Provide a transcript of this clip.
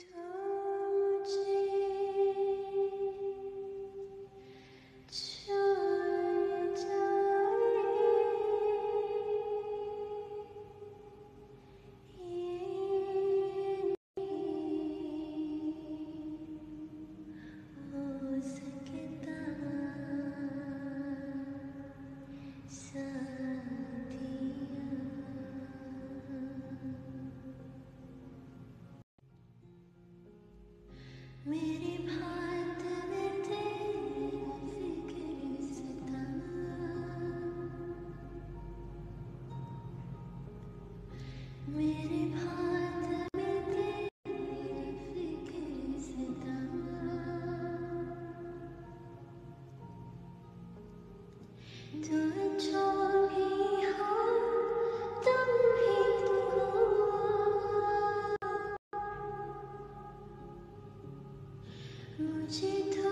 तो मुझे छोड़ जाए ये नहीं हो सकता साथिया। मेरी बात में तेरी फिक्र सता, मेरी बात में तेरी फिक्र सता। तू जो भी हो तुम भी तो हो, मुझे तो